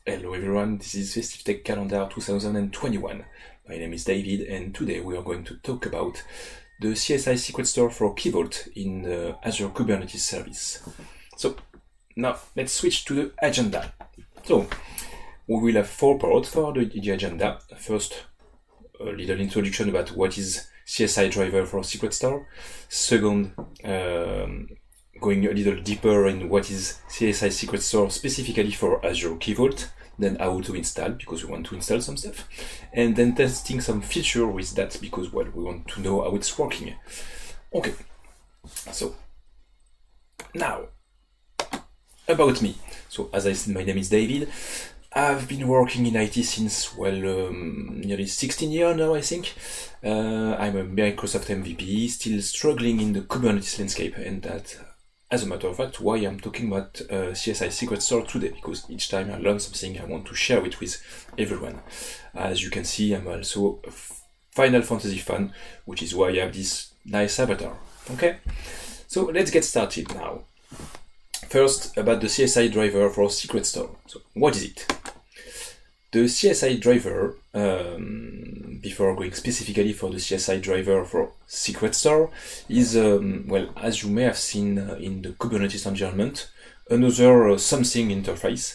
Hello everyone, this is Festive Tech Calendar 2021. My name is David and today we are going to talk about the CSI Secret Store for Key Vault in the Azure Kubernetes service. So now let's switch to the agenda. So we will have 4 parts for the agenda. First, a little introduction about what is CSI driver for Secret Store. Second, going a little deeper in what is CSI Secret Store specifically for Azure Key Vault, then how to install, because we want to install some stuff, and then testing some feature with that, because, well, we want to know how it's working. Okay, so now, about me. So, as I said, my name is David. I've been working in IT since, well, nearly 16 years now, I think. I'm a Microsoft MVP, still struggling in the Kubernetes landscape, and that, as a matter of fact, why I'm talking about CSI Secret Store today, because each time I learn something, I want to share it with everyone. As you can see, I'm also a Final Fantasy fan, which is why I have this nice avatar. Okay? So let's get started now. First, about the CSI driver for Secret Store. So, what is it? The CSI driver, before going specifically for the CSI driver for Secret Store, is, well, as you may have seen in the Kubernetes environment, another something interface.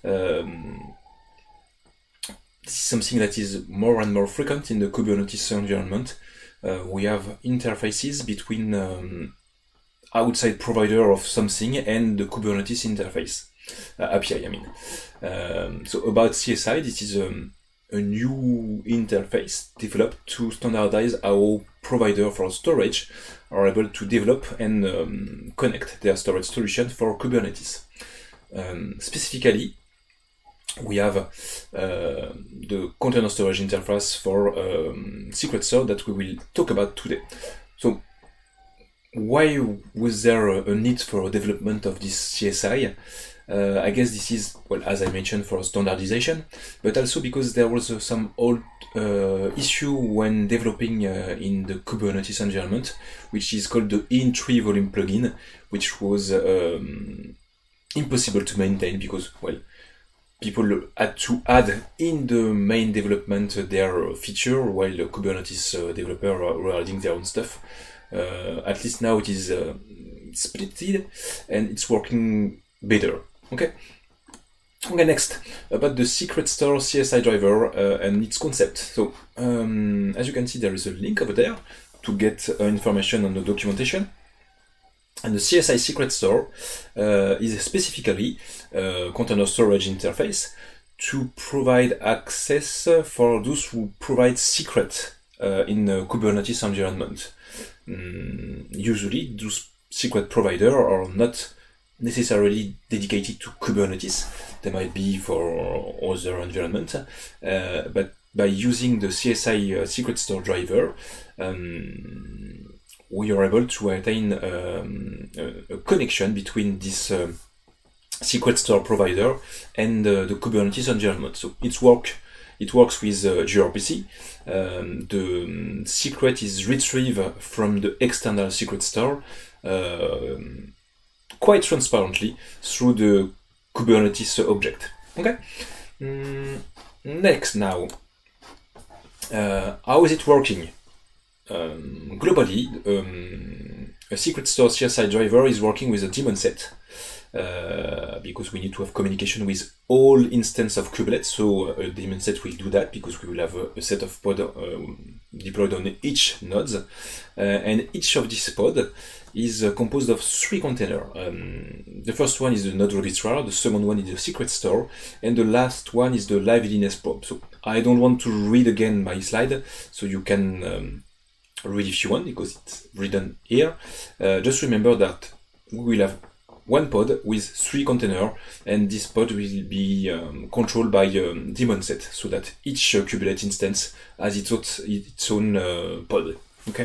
This is something that is more and more frequent in the Kubernetes environment. We have interfaces between outside provider of something and the Kubernetes interface. API, I mean. So about CSI, this is a new interface developed to standardize how providers for storage are able to develop and connect their storage solution for Kubernetes. Specifically, we have the container storage interface for Secret Store that we will talk about today. So, why was there a need for development of this CSI? I guess this is, well, as I mentioned, for standardization, but also because there was some old issue when developing in the Kubernetes environment, which is called the in-tree volume plugin, which was impossible to maintain because, well, people had to add in the main development their feature while the Kubernetes developers were adding their own stuff. At least now it is splitted and it's working better. Okay. Okay, next, about the Secret Store CSI driver and its concept. So, as you can see, there is a link over there to get information on the documentation. And the CSI Secret Store is specifically a container storage interface to provide access for those who provide secret in the Kubernetes environment. Usually, those secret providers are not necessarily dedicated to Kubernetes. They might be for other environments, but by using the CSI Secret Store driver, we are able to attain a connection between this Secret Store provider and the Kubernetes environment. So it works with gRPC. The secret is retrieved from the external Secret Store quite transparently through the Kubernetes object. Okay. Next, now, how is it working? Globally, a Secret Store CSI driver is working with a daemon set because we need to have communication with all instances of kubelets. So a daemon set will do that because we will have a set of pods deployed on each node, and each of these pods is composed of 3 containers. The first one is the node registrar, the second one is the Secret Store, and the last one is the liveliness probe. So I don't want to read again my slide, so you can read if you want, because it's written here. Just remember that we will have one pod with 3 containers, and this pod will be controlled by daemon set, so that each kubelet instance has its own pod. Okay.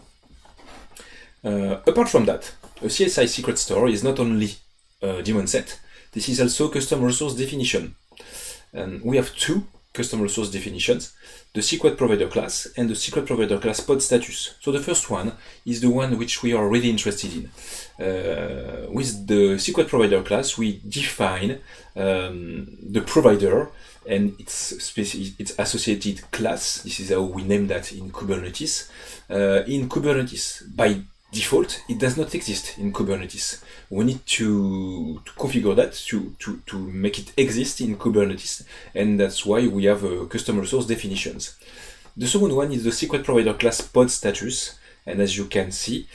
Apart from that, a CSI Secret Store is not only a daemon set, this is also custom resource definition. And we have 2 custom resource definitions, the secret provider class, and the secret provider class pod status. So the first one is the one which we are really interested in. With the secret provider class, we define the provider and its associated class. This is how we name that in Kubernetes. In Kubernetes, by default, it does not exist in Kubernetes. We need to configure that to make it exist in Kubernetes, and that's why we have custom resource definitions. The second one is the secret provider class pod status, and as you can see,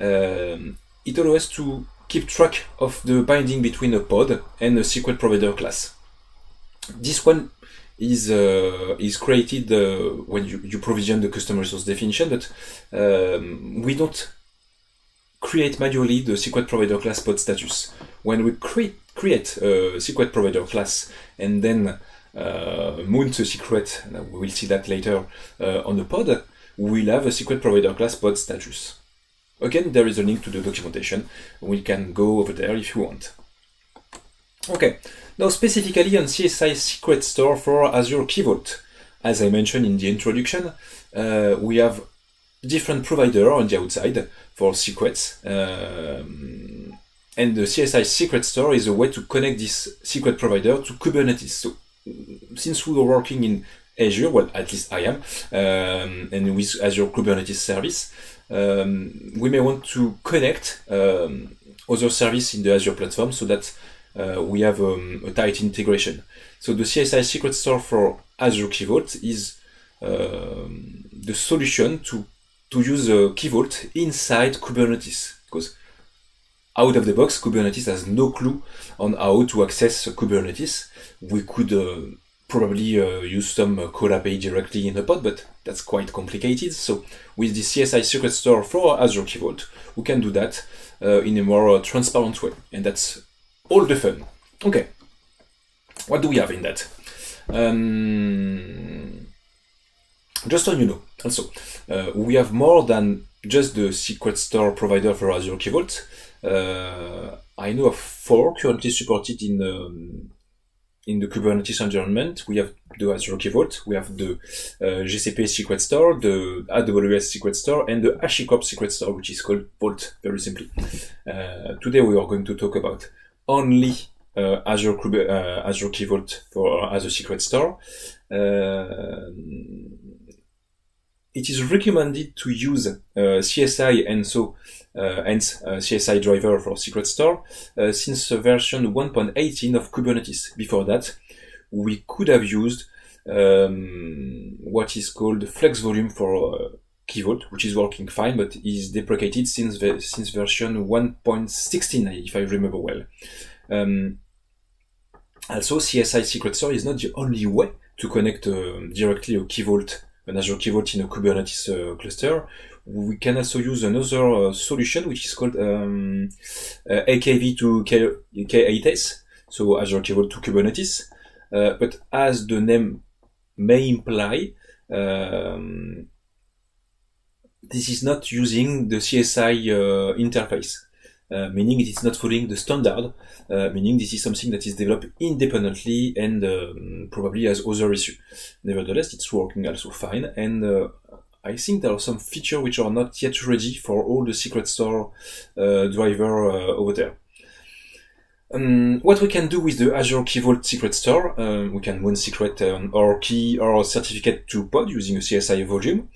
it allows us to keep track of the binding between a pod and a secret provider class. This one is created when you provision the custom resource definition, but we don't create manually the secret provider class pod status. When we create a secret provider class and then mount a secret, and we will see that later on the pod, we will have a secret provider class pod status. Again, there is a link to the documentation. We can go over there if you want. Okay, now specifically on CSI Secret Store for Azure Key Vault. As I mentioned in the introduction, we have different providers on the outside for secrets, and the CSI Secret Store is a way to connect this secret provider to Kubernetes. So, since we are working in Azure, well, at least I am, and with Azure Kubernetes service, we may want to connect other service in the Azure platform so that we have a tight integration. So the CSI Secret Store for Azure Key Vault is the solution to use Key Vault inside Kubernetes, because out of the box, Kubernetes has no clue on how to access Kubernetes. We could probably use some call API directly in the pod, but that's quite complicated. So with the CSI Secret Store for Azure Key Vault, we can do that in a more transparent way, and that's all the fun. Okay, what do we have in that? Just so you know, also, we have more than just the secret store provider for Azure Key Vault. I know of 4 currently supported in the Kubernetes environment. We have the Azure Key Vault, we have the GCP Secret Store, the AWS Secret Store, and the HashiCorp Secret Store, which is called Vault, very simply. Today we are going to talk about only Azure Key Vault for Azure Secret Store. It is recommended to use CSI and so hence CSI driver for Secret Store since version 1.18 of Kubernetes. Before that, we could have used what is called Flex Volume for Key Vault, which is working fine, but is deprecated since version 1.16, if I remember well. Also, CSI Secret Store is not the only way to connect directly a Key Vault, an Azure Key Vault in a Kubernetes cluster. We can also use another solution which is called AKV to K8s, so Azure Key Vault to Kubernetes. But as the name may imply, this is not using the CSI interface, meaning it is not following the standard, meaning this is something that is developed independently and probably has other issues. Nevertheless, it's working also fine, and I think there are some features which are not yet ready for all the Secret Store driver over there. What we can do with the Azure Key Vault Secret Store, we can mount secret or key or certificate to pod using a CSI volume.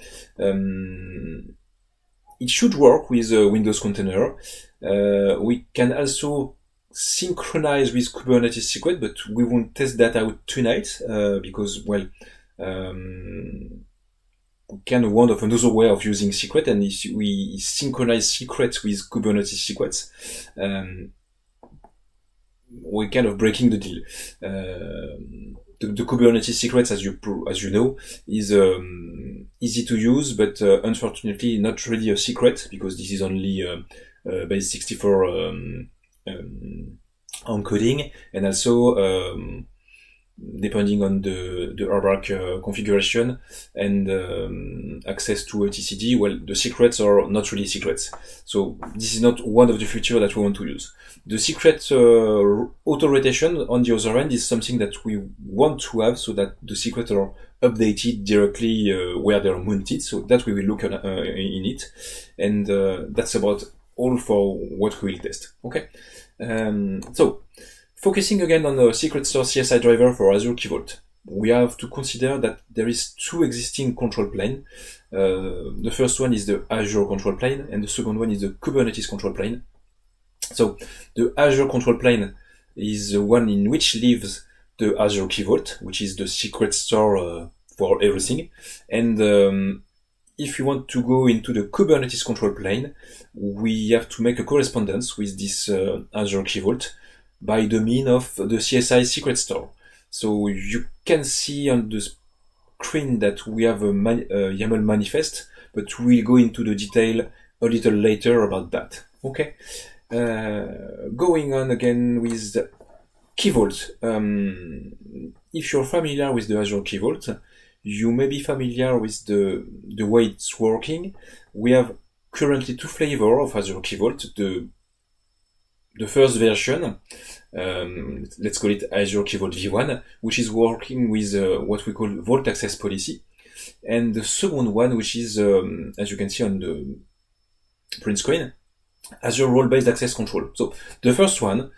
It should work with a Windows container. We can also synchronize with Kubernetes secret, but we won't test that out tonight because, well, we can want of another way of using secret, and if we synchronize secrets with Kubernetes secrets, we're kind of breaking the deal. The Kubernetes secrets, as you know, is easy to use, but unfortunately not really a secret, because this is only base 64 encoding, and also depending on the hierarchy configuration and access to a TCD. Well, the secrets are not really secrets. So this is not one of the features that we want to use. The secret auto-rotation on the other end is something that we want to have so that the secrets are updated directly where they're mounted. So that we will look at, in it. And that's about all for what we will test. Okay. So focusing again on the Secret Store CSI driver for Azure Key Vault, we have to consider that there is two existing control plane. The first one is the Azure control plane, and the second one is the Kubernetes control plane. So the Azure control plane is the one in which lives the Azure Key Vault, which is the secret store for everything. And if you want to go into the Kubernetes control plane, we have to make a correspondence with this Azure Key Vault by the means of the CSI secret store. So you can see on the screen that we have a YAML manifest, but we'll go into the detail a little later about that. Okay. Going on again with the Key Vault. If you're familiar with the Azure Key Vault, you may be familiar with the way it's working. We have currently two flavors of Azure Key Vault. The first version, let's call it Azure Key Vault V1, which is working with what we call Vault Access Policy. And the second one, which is, as you can see on the print screen, Azure Role-Based Access Control. So the first one,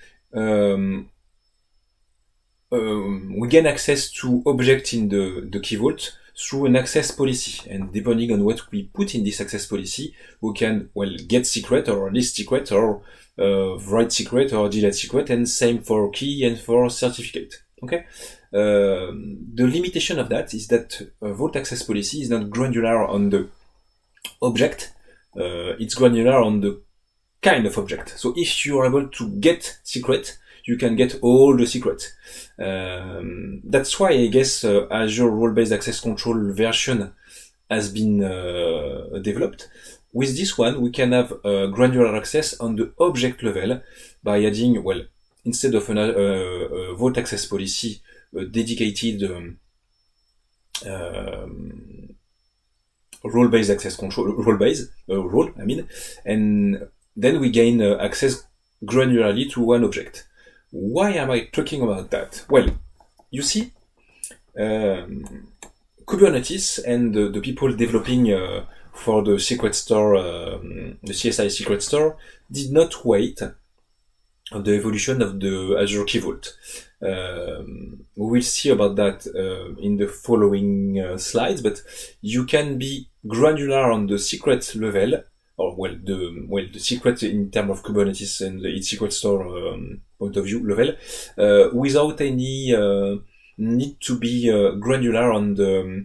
we gain access to objects in the Key Vault through an access policy. And depending on what we put in this access policy, we can, well, get secret or list secret or write secret or delete secret, and same for key and for certificate. Okay. The limitation of that is that Vault Access Policy is not granular on the object. It's granular on the kind of object. So if you are able to get secret, you can get all the secrets. That's why I guess Azure Role-Based Access Control version has been developed. With this one, we can have granular access on the object level by adding, well, instead of a Vault Access Policy, a dedicated role-based access control, role, and then we gain access granularly to one object. Why am I talking about that? Well, you see, Kubernetes and the people developing for the secret store, the CSI secret store, did not wait on the evolution of the Azure Key Vault. We will see about that in the following slides, but you can be granular on the secret level, or the secret in terms of Kubernetes and its secret store point of view level, without any need to be granular on the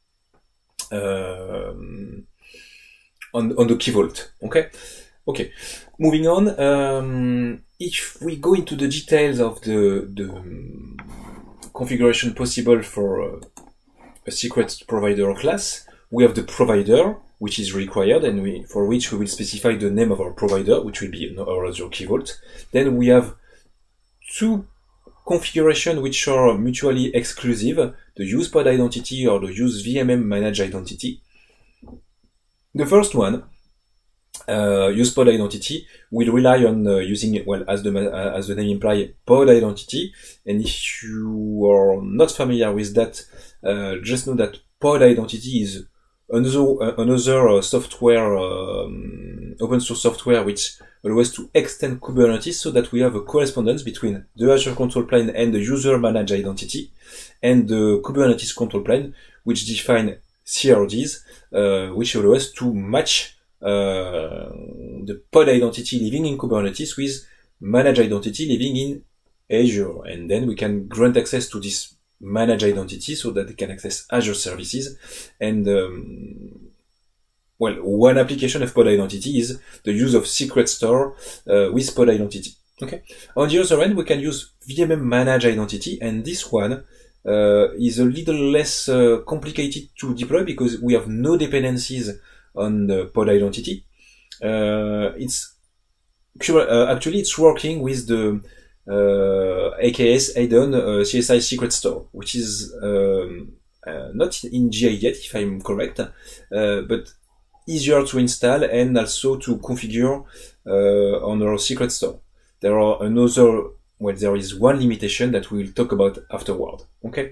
Key Vault. Okay. Moving on. If we go into the details of the configuration possible for a secret provider class, we have the provider, which is required, and for which we will specify the name of our provider, which will be our Azure Key Vault. Then we have two configurations which are mutually exclusive: the use pod identity or the use VMM manage identity. The first one, use pod identity, will rely on using, well, as the name implies, pod identity. And if you are not familiar with that, just know that pod identity is another software, open source software, which allows to extend Kubernetes so that we have a correspondence between the Azure control plane and the user managed identity, and the Kubernetes control plane, which define CRDs, which allow us to match the pod identity living in Kubernetes with managed identity living in Azure. And then we can grant access to this managed identity so that they can access Azure services. And well, one application of pod identity is the use of secret store with pod identity. Okay. On the other end, we can use VMM managed identity, and this one is a little less complicated to deploy because we have no dependencies on the pod identity. Actually it's working with the AKS add-on CSI Secret Store, which is not in GA yet, if I'm correct, but easier to install and also to configure on our Secret Store. There is one limitation that we'll talk about afterward. Okay.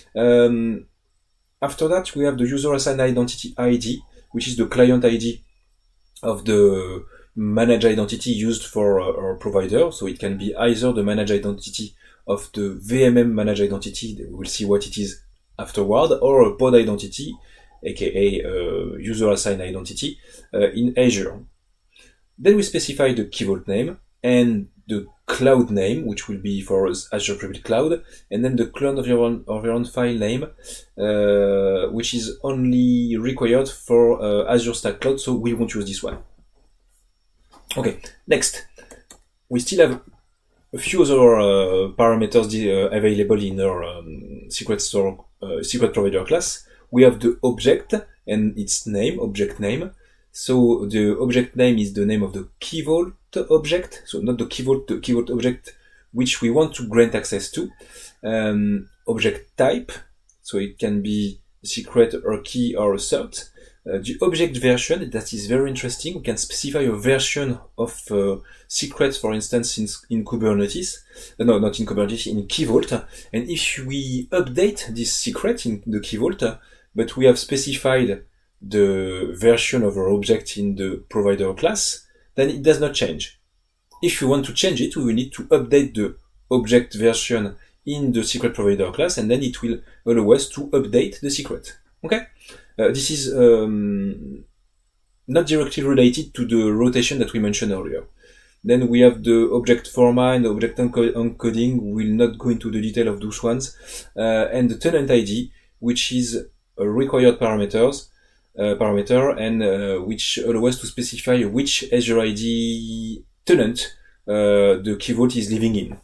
After that, we have the user assigned identity ID, which is the client ID of the managed identity used for our provider. So it can be either the managed identity of the VMM managed identity, we'll see what it is afterward, or a pod identity, aka user assigned identity in Azure. Then we specify the Key Vault name and the cloud name, which will be for Azure Private Cloud, and then the clone of your own file name, which is only required for Azure Stack Cloud, so we won't use this one. Okay, next, we still have a few other parameters available in our Secret Store, Secret Provider class. We have the object and its name, object name. So the object name is the name of the Key Vault object, so not the Key Vault object which we want to grant access to. Object type, so it can be secret or key or a cert. The object version, that is very interesting. We can specify a version of secret, for instance, in Kubernetes. No, not in Kubernetes, in Key Vault. And if we update this secret in the Key Vault, but we have specified the version of our object in the provider class, then it does not change. If you want to change it, we will need to update the object version in the secret provider class, and then it will allow us to update the secret. Okay? This is not directly related to the rotation that we mentioned earlier. Then we have the object format and the object encoding. We will not go into the detail of those ones. And the tenant ID, which is a required parameter, and which allows us to specify which Azure ID tenant the Key Vault is living in.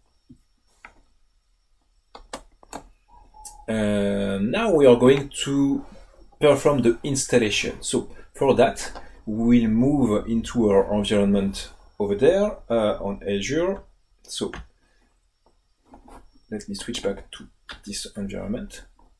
Now we are going to perform the installation. So for that, we'll move into our environment over there on Azure. So let me switch back to this environment.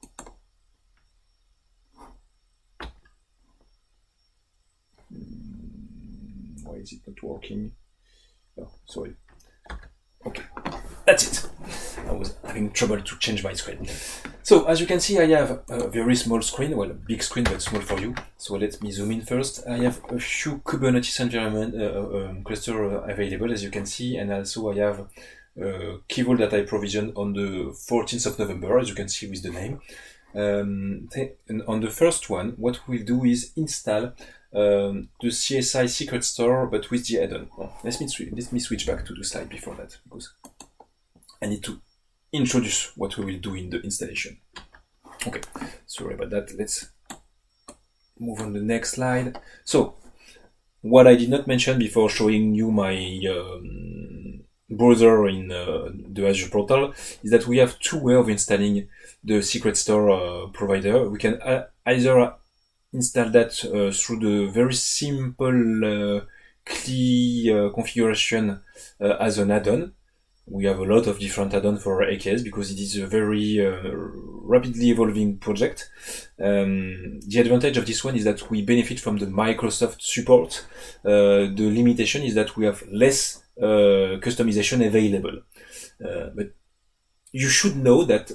Why is it not working? Oh, sorry. Okay, that's it. I was having trouble to change my screen. So as you can see, I have a very small screen, well, a big screen, but small for you. So let me zoom in first. I have a few Kubernetes environment cluster available, as you can see, and also I have Key Vault that I provisioned on the 14th of November, as you can see with the name. And on the first one, what we'll do is install the CSI Secret Store, but with the add-on. Oh, let me switch back to the slide before that, because I need to introduce what we will do in the installation. Okay, sorry about that. Let's move on to the next slide. So, what I did not mention before showing you my browser in the Azure portal is that we have two ways of installing the Secret Store provider. We can either install that through the very simple CLI configuration as an add-on. We have a lot of different add-ons for AKS because it is a very rapidly evolving project. The advantage of this one is that we benefit from the Microsoft support. The limitation is that we have less customization available. But you should know that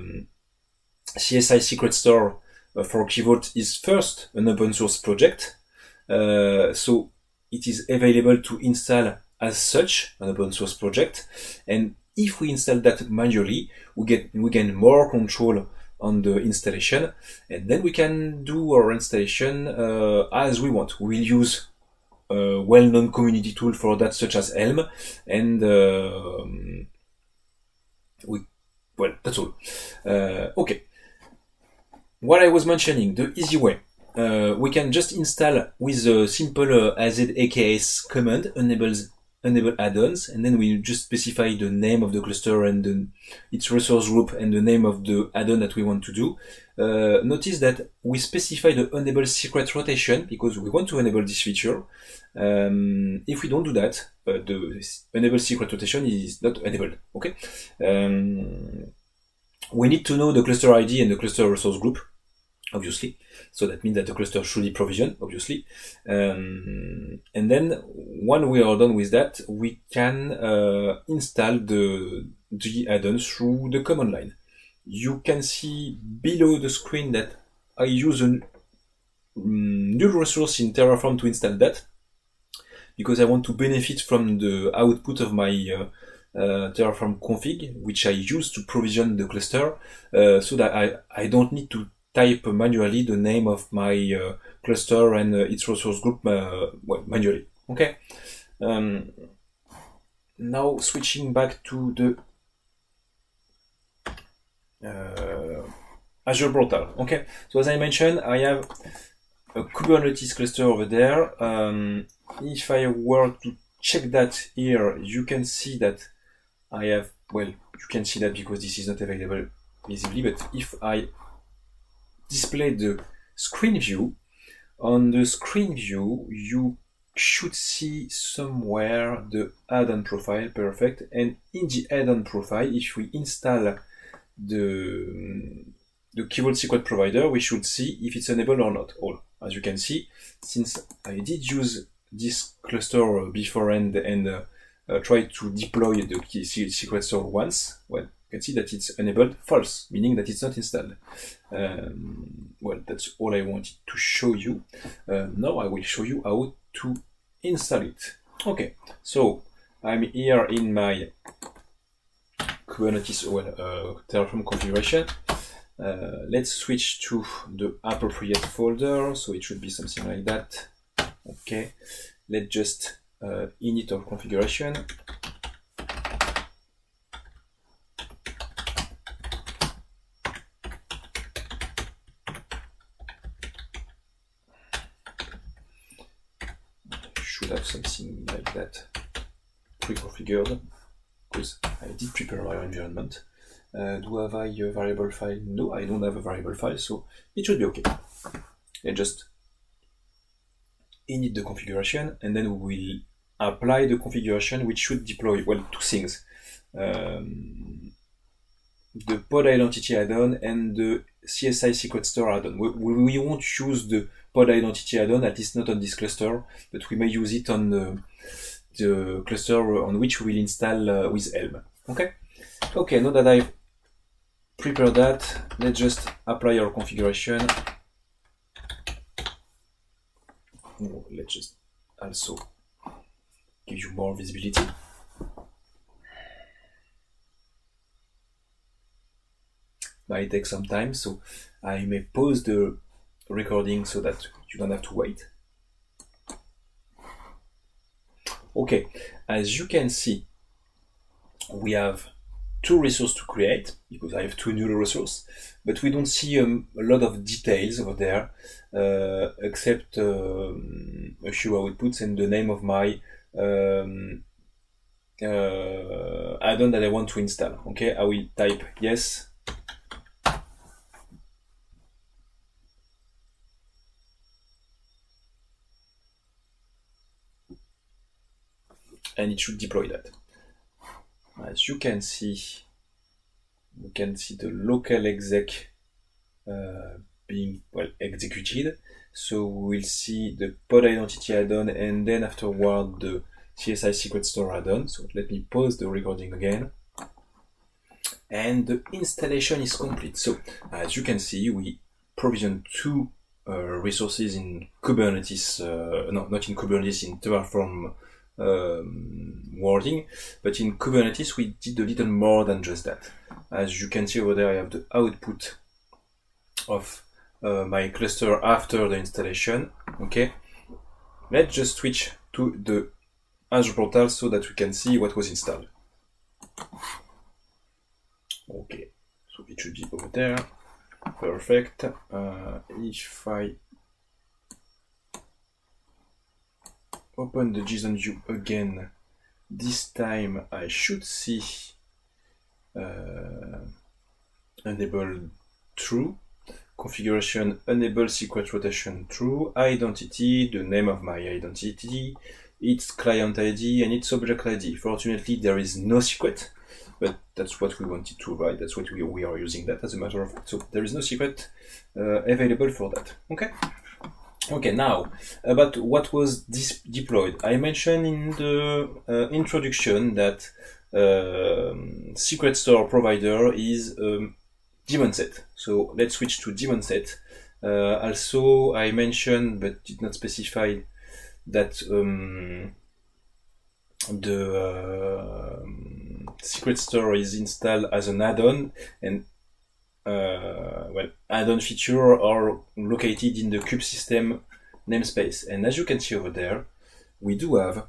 CSI Secret Store for Key Vault is first an open source project. So it is available to install as such an open source project, and if we install that manually, we gain more control on the installation, and then we can do our installation as we want. We'll use a well-known community tool for that, such as Helm, and well, that's all. Okay. What I was mentioning, the easy way. We can just install with a simple AZ AKS command, enables enable add-ons, and then we just specify the name of the cluster and its resource group and the name of the add-on that we want to do. Notice that we specify the enable secret rotation because we want to enable this feature. If we don't do that, the enable secret rotation is not enabled. Okay. We need to know the cluster ID and the cluster resource group, obviously. So that means that the cluster should be provisioned, obviously. And then when we are done with that, we can install the add-on through the command line. You can see below the screen that I use a null resource in Terraform to install that, because I want to benefit from the output of my Terraform config, which I use to provision the cluster, so that I don't need to type manually the name of my cluster and its resource group well, manually. Okay. Now switching back to the Azure portal. Okay. So as I mentioned, I have a Kubernetes cluster over there. If I were to check that here, you can see that I have, well, you can see that because this is not available visibly, but if I display the screen view, on the screen view, you should see somewhere the add-on profile, perfect. And in the add-on profile, if we install the Key Vault secret provider, we should see if it's enabled or not. All, as you can see, since I did use this cluster beforehand and try to deploy the key secret store once, well, you can see that it's enabled false, meaning that it's not installed. Well, that's all I wanted to show you. Now I will show you how to install it. Okay, so I'm here in my Kubernetes Terraform configuration. Let's switch to the appropriate folder, so it should be something like that. Okay, let's just init our configuration. Should have something like that pre-configured, because I did prepare my environment. Do I have a variable file? No, I don't have a variable file, so it should be okay. And just init the configuration, and then we will apply the configuration, which should deploy, well, two things. The pod identity add-on and the CSI secret store add-on. We won't use the pod identity add-on, at least not on this cluster, but we may use it on the cluster on which we will install with Helm. Okay? Okay, now that I've prepared that, let's just apply our configuration. Let's just also give you more visibility. Might take some time, so I may pause the recording so that you don't have to wait. Okay, as you can see, we have two resources to create, because I have two new resources, but we don't see a lot of details over there, except a few outputs and the name of my add-on that I want to install. Okay, I will type yes. And it should deploy that. As you can see, we can see the local exec being, well, executed. So we'll see the pod identity add-on and then afterward the CSI secret store add-on. So let me pause the recording again. And the installation is complete. So as you can see, we provision two resources in Kubernetes, no, not in Kubernetes, in Terraform wording, but in Kubernetes we did a little more than just that. As you can see over there, I have the output of my cluster after the installation. Okay, let's just switch to the Azure portal so that we can see what was installed. Okay, so it should be over there. Perfect. If I open the JSON view again, This time I should see enable true, configuration enable secret rotation true, identity, the name of my identity, its client ID and its object ID. Fortunately, there is no secret, but that's what we wanted to write. That's what we are using that as a matter of fact. So there is no secret available for that. Okay. Okay, now about what was deployed. I mentioned in the introduction that secret store provider is daemon set. So let's switch to daemon set. Also, I mentioned but did not specify that the secret store is installed as an add-on, and well, add-on feature are located in the kubesystem namespace. And as you can see over there, we do have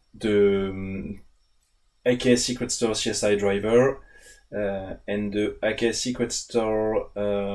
the AKS Secret Store CSI driver and the AKS Secret Store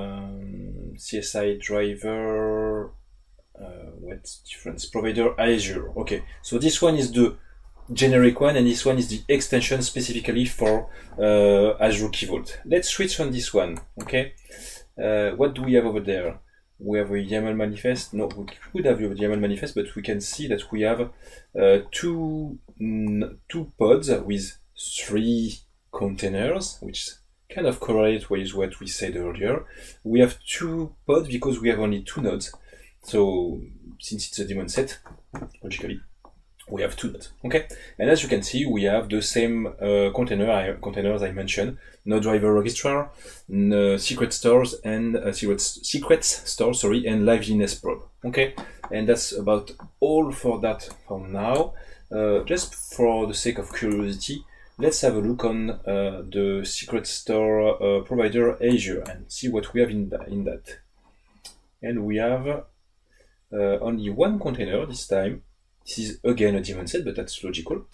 CSI driver. What's the difference? Provider Azure. Okay, so this one is the generic one, and this one is the extension specifically for Azure Key Vault. Let's switch on this one. Okay, what do we have over there? We have a YAML manifest. No, we could have a YAML manifest, but we can see that we have two pods with 3 containers, which kind of correlate with what we said earlier. We have 2 pods because we have only 2 nodes. So since it's a daemon set, logically, we have 2 nodes. Okay, and as you can see, we have the same containers I mentioned: no driver registrar, no secret stores, and secrets store, sorry, and liveliness probe. Okay, and that's about all for that for now. Just for the sake of curiosity, let's have a look on the secret store provider Azure and see what we have in that. And we have only 1 container this time. This is again a daemon set, but that's logical.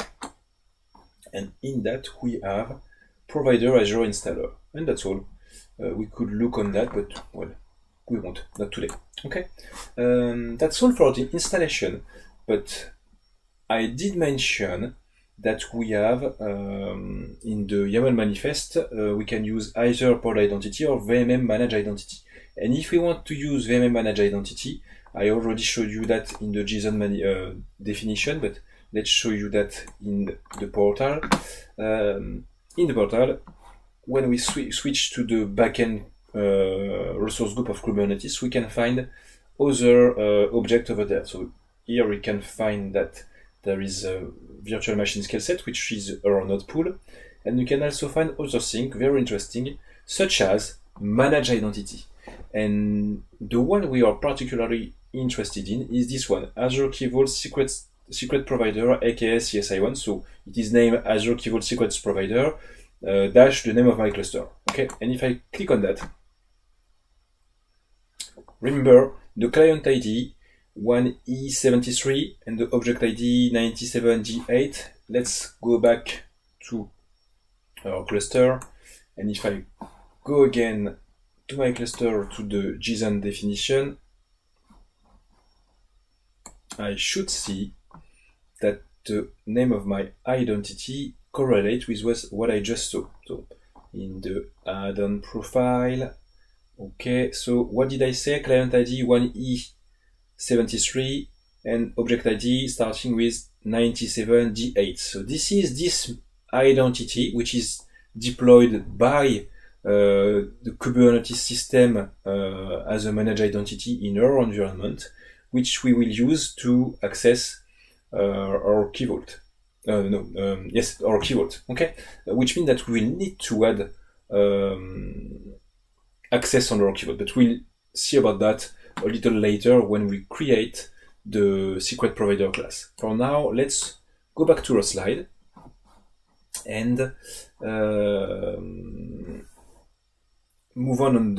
And in that we have provider Azure installer, and that's all. We could look on that, but well, we won't, not today. Okay, that's all for the installation. But I did mention that we have in the YAML manifest, we can use either pod identity or VMM manage identity. And if we want to use VMM manage identity, I already showed you that in the JSON definition, but let's show you that in the portal. In the portal, when we switch to the backend resource group of Kubernetes, we can find other object over there. So here we can find that there is a virtual machine scale set, which is our node pool. And you can also find other things very interesting, such as manage identity. And the one we are particularly interested in is this one, Azure Key Vault Secret Provider, AKS CSI1. So it is named Azure Key Vault Secrets Provider dash the name of my cluster. Okay, and if I click on that, remember the client ID 1E73 and the object ID 97G8. Let's go back to our cluster, and if I go again to my cluster to the JSON definition, I should see that the name of my identity correlates with what I just saw. So in the add-on profile, okay, so what did I say? Client ID 1E73 and object ID starting with 97G8. So this is this identity which is deployed by the Kubernetes system as a managed identity in our environment, which we will use to access our Key Vault. Yes, our Key Vault. Okay, which means that we will need to add access on our Key Vault, but we'll see about that a little later when we create the secret provider class. For now, let's go back to our slide and move on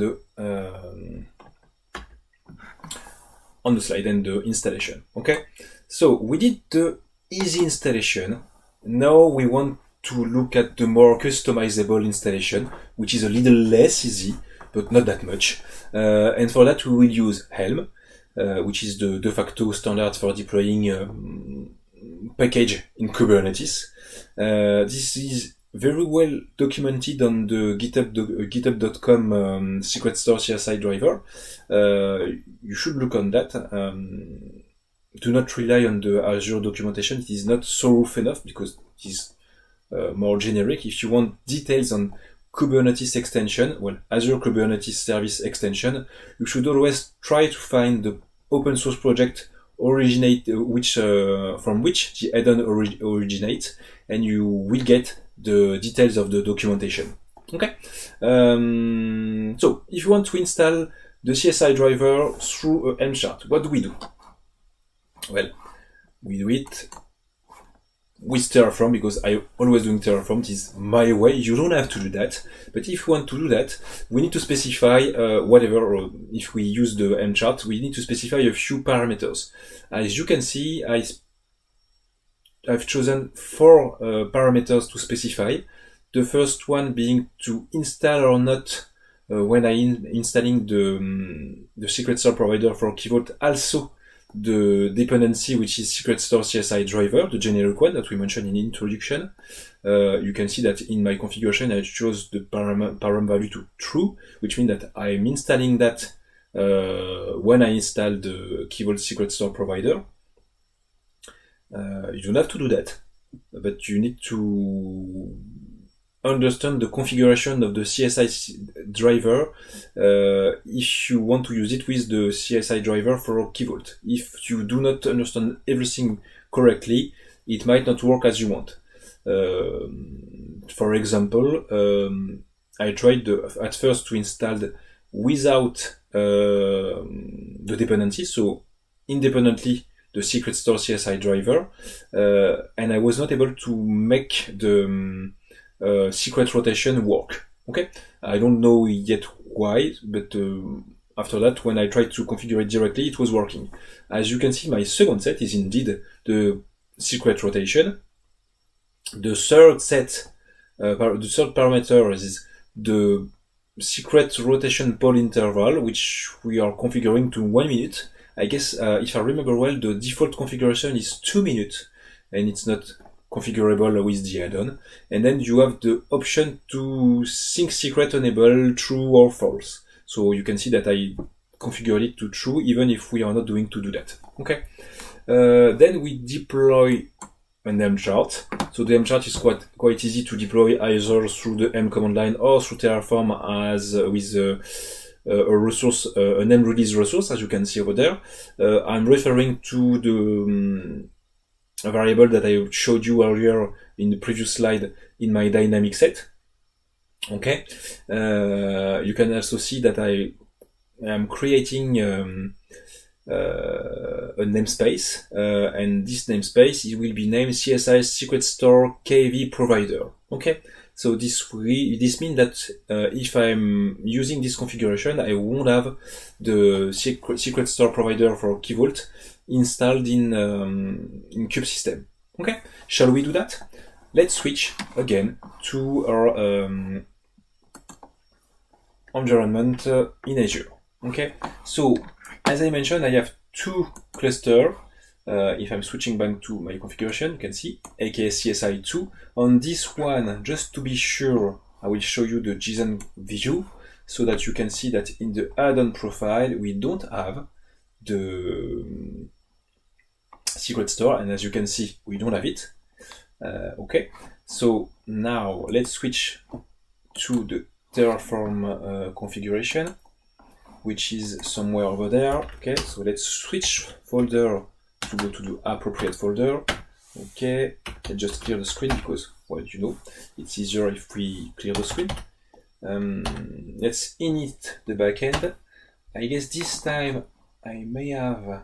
the slide and the installation. Okay, so we did the easy installation. Now we want to look at the more customizable installation, which is a little less easy, but not that much. And for that we will use Helm, which is the de facto standard for deploying package in Kubernetes. This is very well documented on the github.com secret store CSI driver. You should look on that. Do not rely on the Azure documentation. It is not thorough enough because it is more generic. If you want details on Kubernetes extension, well, Azure Kubernetes Service extension, you should always try to find the open source project from which the add-on originates, and you will get the details of the documentation. Okay. So if you want to install the CSI driver through a Helm chart, what do we do? Well, we do it with Terraform because I'm always doing Terraform. It is my way. You don't have to do that. But if you want to do that, we need to specify whatever, or if we use the Helm chart, we need to specify a few parameters. As you can see, I've chosen 4 parameters to specify. The first one being to install or not when I'm installing the secret store provider for Key Vault, also the dependency which is secret store CSI driver, the generic one that we mentioned in introduction. You can see that in my configuration I chose the param value to true, which means that I'm installing that when I install the Key Vault secret store provider. You don't have to do that, but you need to understand the configuration of the CSI driver if you want to use it with the CSI driver for Key Vault. If you do not understand everything correctly, it might not work as you want. For example, I tried at first to install without the dependency, so independently the secret store CSI driver, and I was not able to make the secret rotation work. Okay, I don't know yet why, but after that, when I tried to configure it directly, it was working. As you can see, my second set is indeed the secret rotation. The third set, the third parameter is the secret rotation pole interval, which we are configuring to 1 minute. I guess, if I remember well, the default configuration is 2 minutes, and it's not configurable with the add-on. And then you have the option to sync secret enable true or false. So you can see that I configured it to true, even if we are not doing to do that. Okay. Then we deploy an Helm chart. So the Helm chart is quite easy to deploy either through the Helm command line or through Terraform as with a resource, an Helm release resource, as you can see over there. I'm referring to the a variable that I showed you earlier in the previous slide in my dynamic set. Okay, you can also see that I am creating a namespace, and this namespace it will be named CSI Secret Store KV Provider. Okay, so this means that if I'm using this configuration, I won't have the secret store provider for Key Vault installed in kubesystem. Okay, shall we do that? Let's switch again to our environment in Azure. Okay, so as I mentioned, I have 2 clusters. If I'm switching back to my configuration, you can see aka CSI2. On this one, just to be sure, I will show you the JSON view so that you can see that in the add-on profile we don't have the secret store, and as you can see we don't have it. Okay, so now let's switch to the Terraform configuration, which is somewhere over there. Okay, so let's switch folder to go to the appropriate folder. Okay, let's just clear the screen because, well, you know, it's easier if we clear the screen. Let's init the backend. I guess this time I may have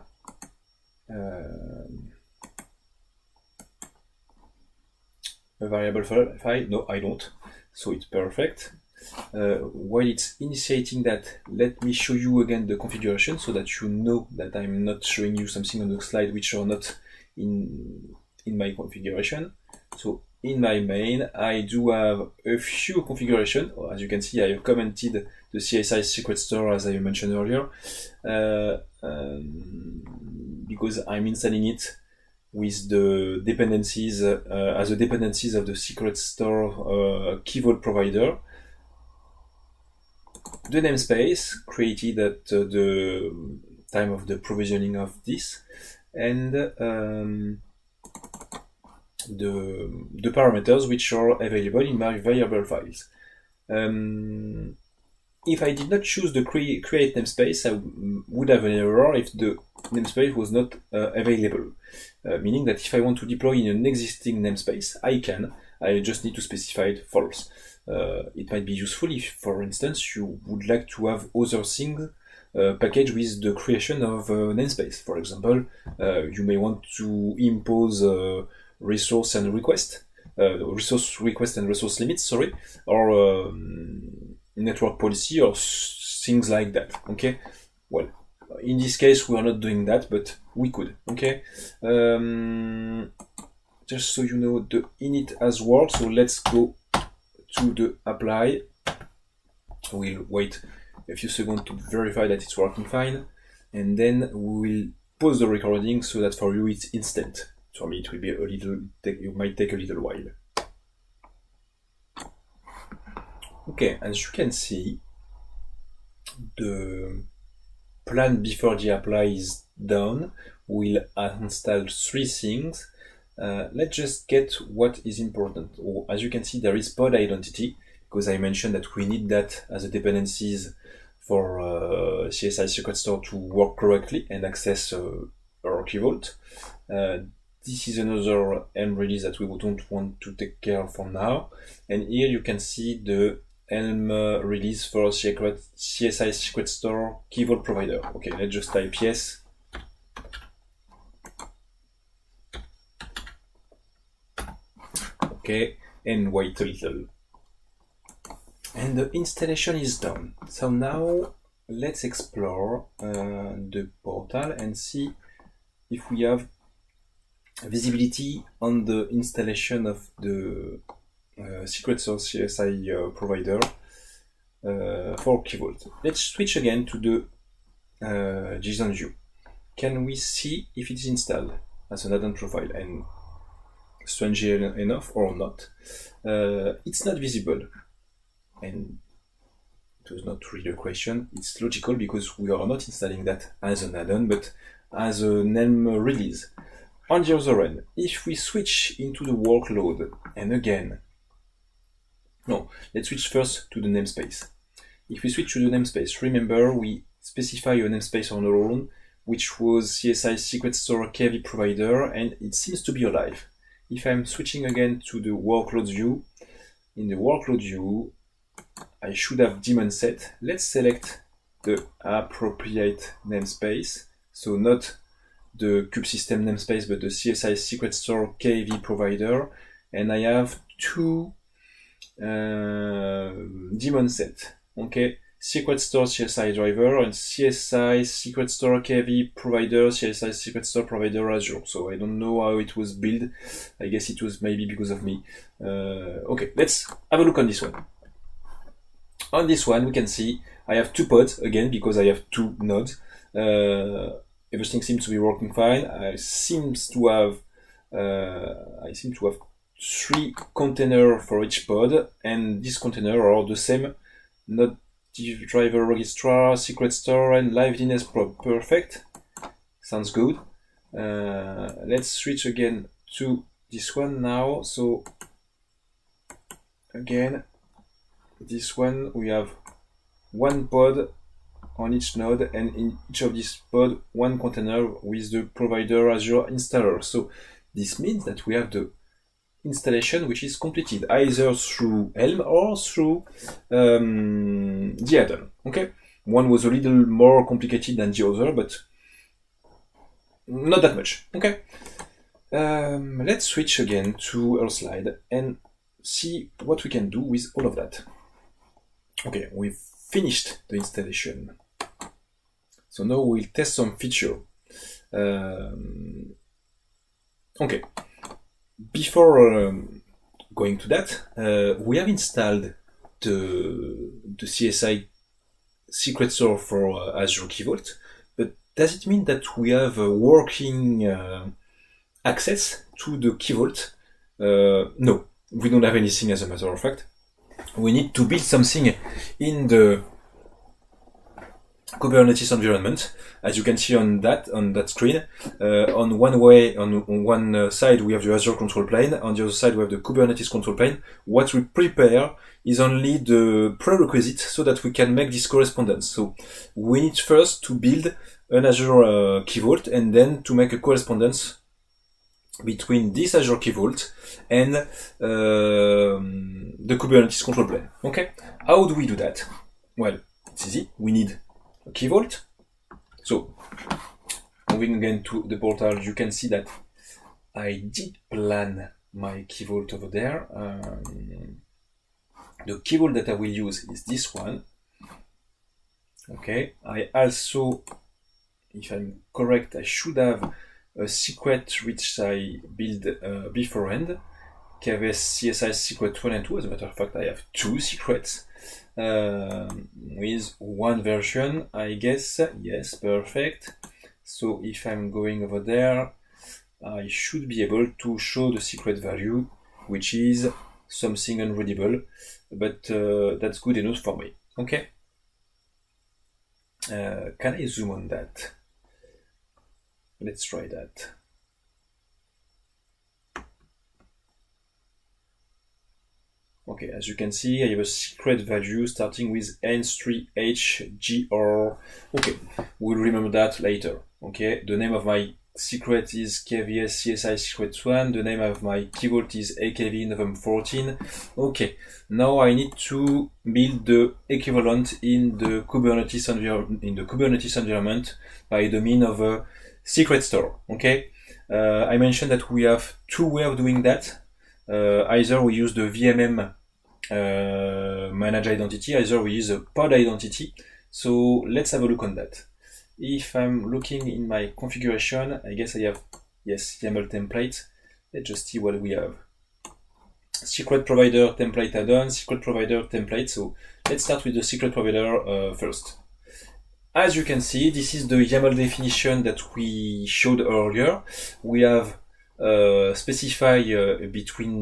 a variable file. No, I don't. So it's perfect. While it's initiating that, let me show you again the configuration so that you know that I'm not showing you something on the slide which are not in my configuration. So in my main, I do have a few configurations. As you can see, I have commented the CSI secret store as I mentioned earlier, because I'm installing it with the dependencies as the dependencies of the secret store key vault provider, the namespace created at the time of the provisioning of this, and the parameters which are available in my variable files. If I did not choose the create namespace, I would have an error if the namespace was not available. Meaning that if I want to deploy in an existing namespace, I can. I just need to specify it false. It might be useful if, for instance, you would like to have other things packaged with the creation of a namespace. For example, you may want to impose resource and request, resource request and resource limits, sorry, or network policy or things like that. Okay, well, in this case we are not doing that, but we could. Okay, just so you know, the init has worked, so let's go to the apply. We'll wait a few seconds to verify that it's working fine, and then we will pause the recording so that for you it's instant. For me it will be a little, it might take a little while. Okay, as you can see, the plan before the apply is done. We'll install 3 things. Let's just get what is important. As you can see, there is pod identity, because I mentioned that we need that as a dependencies for CSI Secret Store to work correctly and access our key vault. This is another Helm release that we don't want to take care of for now. And here you can see the Helm release for CSI Secret Store key vault provider. Okay, let's just type yes. Okay, and wait a little. And the installation is done. So now let's explore the portal and see if we have visibility on the installation of the Secret Source CSI provider for key vault. Let's switch again to the JSON view. Can we see if it is installed as an add-on profile? And strangely enough, or not, it's not visible. And it was not really a question. It's logical because we are not installing that as an add-on, but as an Helm release. On the other end, if we switch into the workload, and again, no, let's switch first to the namespace. If we switch to the namespace, remember we specify a namespace on our own, which was CSI Secret Store KV provider, and it seems to be alive. If I'm switching again to the workload view, in the workload view, I should have daemon set. Let's select the appropriate namespace. So not the kubesystem namespace, but the CSI Secret Store KV provider. And I have 2 daemon set. Okay, Secret Store CSI driver and CSI Secret Store KV provider, CSI Secret Store provider Azure. So I don't know how it was built. I guess it was maybe because of me. Okay, let's have a look on this one. On this one, we can see I have 2 pods again because I have 2 nodes. Everything seems to be working fine. I seem to have 3 containers for each pod, and these containers are the same node driver registrar, Secret Store, and live DNS probe. Perfect. Sounds good. Let's switch again to this one now. So again, this one we have 1 pod on each node, and in each of these pod 1 container with the provider Azure installer. So this means that we have the installation which is completed either through Helm or through the add-on. Okay, one was a little more complicated than the other, but not that much. Okay, let's switch again to our slide and see what we can do with all of that. Okay, we've finished the installation. So now we'll test some feature. Okay, before going to that, we have installed the CSI Secret Store for Azure Key Vault, but does it mean that we have a working access to the key vault? No, we don't have anything as a matter of fact. We need to build something in the Kubernetes environment. As you can see on that screen, on one side we have the Azure control plane, on the other side we have the Kubernetes control plane. What we prepare is only the prerequisite so that we can make this correspondence. So we need first to build an Azure Key Vault and then to make a correspondence between this Azure Key Vault and the Kubernetes control plane. Okay, how do we do that? Well, it's easy. We need a Key Vault. So, moving again to the portal, you can see that I did plan my Key Vault over there. The Key Vault that I will use is this one. Okay, I also, if I'm correct, I should have a secret which I built beforehand. KVS CSI secret 1 and 2. As a matter of fact, I have 2 secrets. With one version, I guess. Yes, perfect. So if I'm going over there, I should be able to show the secret value, which is something unreadable, but that's good enough for me. Okay. Can I zoom on that? Let's try that. Okay, as you can see, I have a secret value starting with N3HGR. Okay, we'll remember that later. Okay, the name of my secret is KVS CSI secret 1. The name of my Key Vault is AKV November 14. Okay, now I need to build the equivalent in the Kubernetes environment by the means of a secret store. Okay, I mentioned that we have 2 ways of doing that. Either we use the VMM manage identity, either we use a pod identity. So let's have a look on that. If I'm looking in my configuration, I guess I have, yes, YAML template. Let's just see what we have. Secret provider template add-on, secret provider template. So let's start with the secret provider first. As you can see, this is the YAML definition that we showed earlier. We have specify between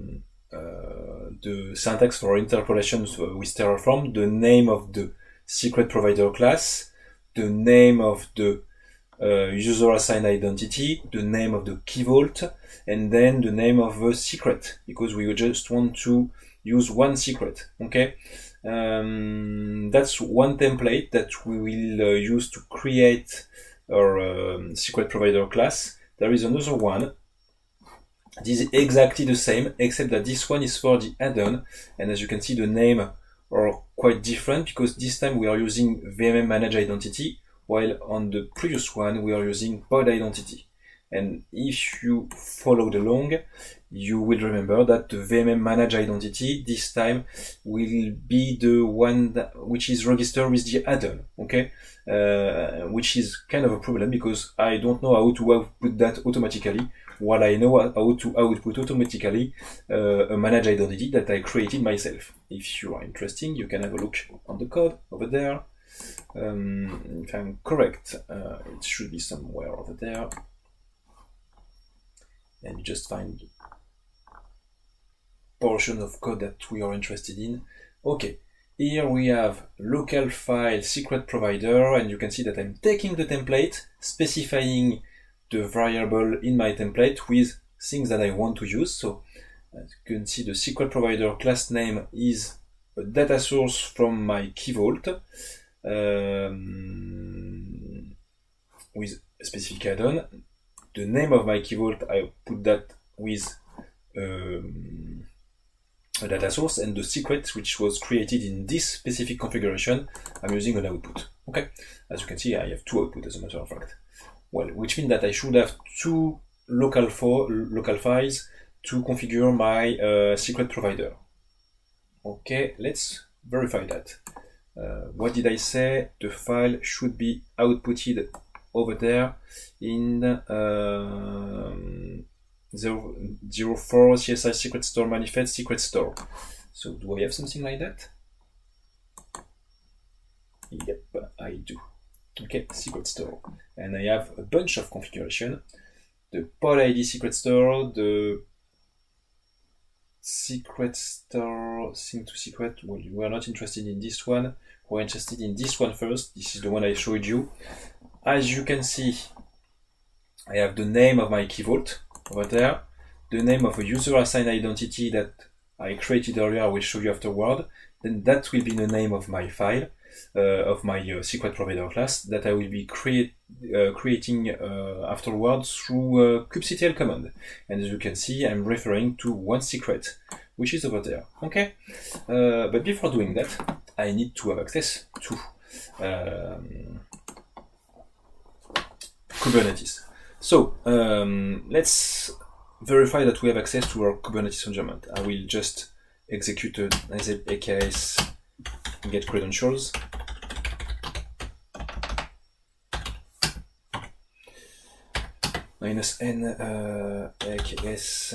the syntax for interpolations with Terraform, the name of the secret provider class, the name of the user assigned identity, the name of the key vault, and then the name of the secret, because we just want to use one secret. Okay, that's one template that we will use to create our secret provider class. There is another one. This is exactly the same, except that this one is for the add-on, and as you can see, the name are quite different because this time we are using VMM manage identity, while on the previous one we are using pod identity. And if you followed along, you will remember that the VMM manage identity this time will be the one which is registered with the add-on. Okay, which is kind of a problem because I don't know how to output that automatically, while I know how to output automatically a manage identity that I created myself. If you are interested, you can have a look on the code over there. If I'm correct, it should be somewhere over there. And you just find the portion of code that we are interested in. Okay, here we have local file secret provider, and you can see that I'm taking the template, specifying the variable in my template with things that I want to use. So as you can see, the secret provider class name is a data source from my Key Vault with a specific add-on. The name of my Key Vault, I put that with a data source, and the secret which was created in this specific configuration, I'm using an output. Okay, as you can see, I have 2 outputs as a matter of fact. Well, which means that I should have 2 local files to configure my secret provider. Okay, let's verify that. What did I say? The file should be outputted over there in 04 CSI secret store manifest secret store. So do I have something like that? Yep, I do. Okay, secret store. And I have a bunch of configuration. the pod ID secret store, the secret store, sync to secret. Well, we're not interested in this one. We're interested in this one first. This is the one I showed you. As you can see, I have the name of my key vault over there, the name of a user assigned identity that I created earlier. I will show you afterward. Then that will be the name of my file, of my secret provider class that I will be creating afterwards through kubectl command. And as you can see, I'm referring to one secret, which is over there. Okay, but before doing that, I need to have access to Kubernetes. So let's verify that we have access to our Kubernetes environment. I will just execute an AKS get credentials. Minus n AKS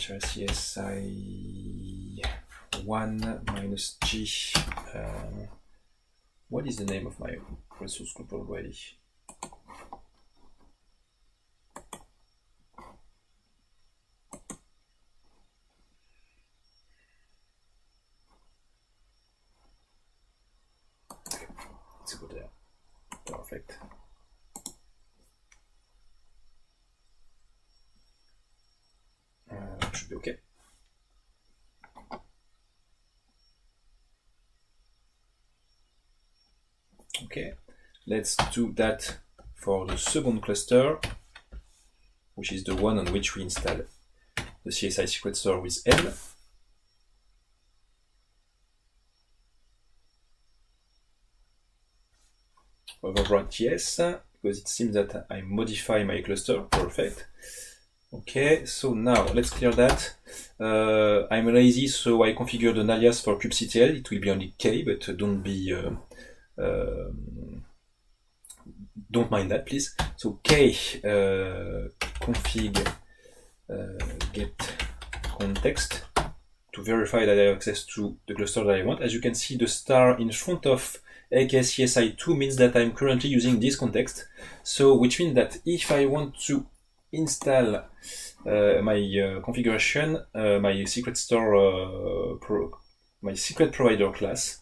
CSI 1 minus g. What is the name of my resource group already? Let's go there. Perfect. Should be okay. Okay, let's do that for the second cluster, which is the one on which we install the CSI secret store with N. Overwrite yes, because it seems that I modify my cluster. Perfect. Okay, so now let's clear that. I'm lazy, so I configured an alias for kubectl. It will be only k, but don't mind that, please. So k config get context to verify that I have access to the cluster that I want. As you can see, the star in front of AKS CSI2 means that I'm currently using this context. So, which means that if I want to install my configuration, my secret store, my secret provider class,